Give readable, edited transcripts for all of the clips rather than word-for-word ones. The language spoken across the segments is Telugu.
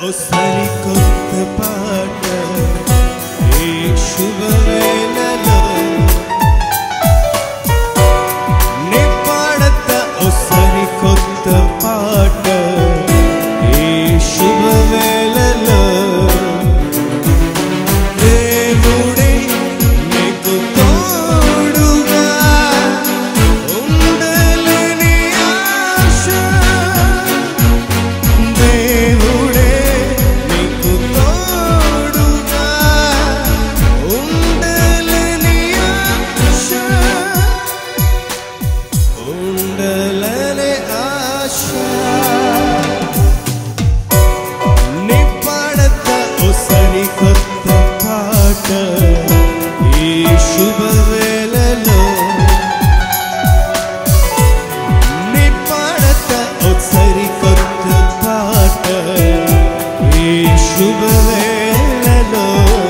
ఓ సరికొత్త పాట ఈ శుభవేళలో నే పాడతా ఓ సరికొత్త పాట ఈ శుభవేళలో దేవుడే నీకు తోడుగా ఉండాలని ఆశ దేవుడే నీకు తోడుగా ఉండాలని ఆశ ఉండాలని ఆశ నీ పాడతా ఓ సరికొత్త పాట ఈ శుభవేళలో నీ పాడతా ఓ సరికొత్త పాట ఈ శుభవేళలో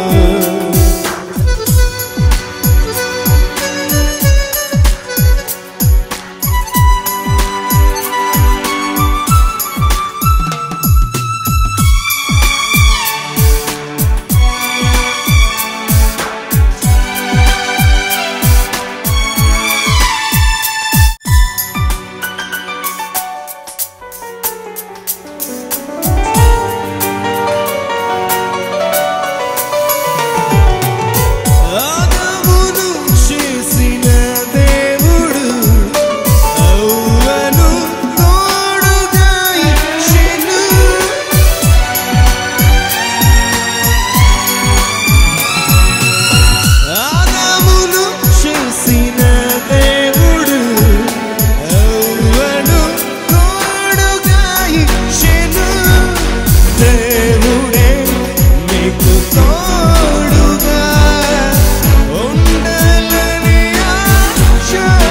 ఆదామును చేసిన దేవుడు అవ్వను తోడుగా ఇచ్చెను ఆదామును చేసిన దేవుడు అవ్వను తోడుగా ఇచ్చెను దేవుడే నీకు తోడుగా ఉండాలని ఆశ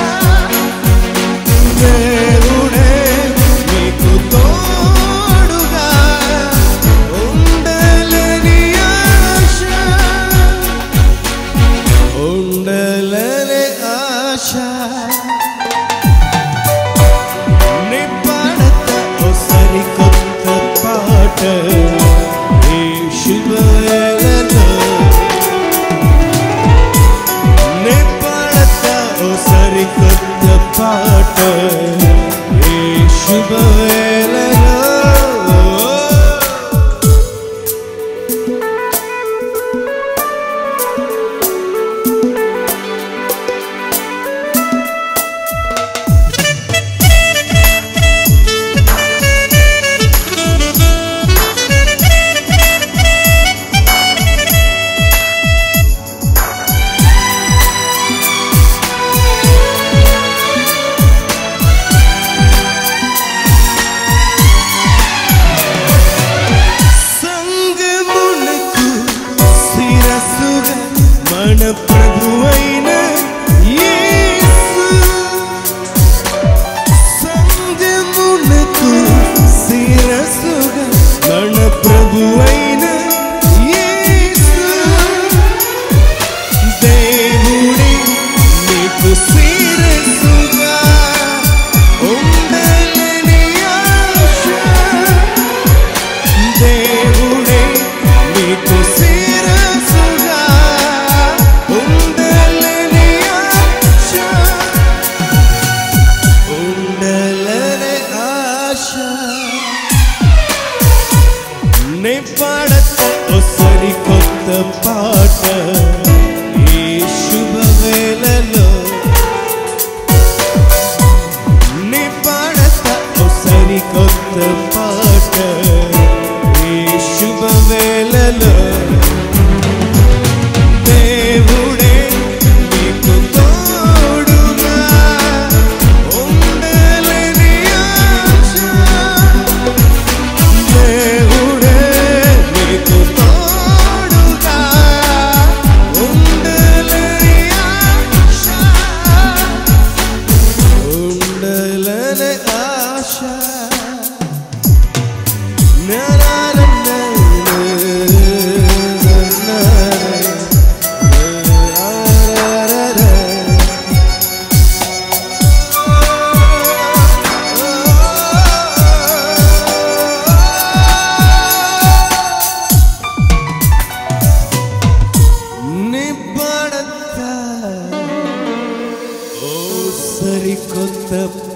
దేవుడే నీకు తోడుగా ఉండాలని ఆశ ఉండాలని ఆశ నీ పాడతా ఓ సరికొత్త పాట ఈ శుభవేళలో నీ పాడతా ఓ సరికొత్త పాట ఈ శుభవేళలో కొత్త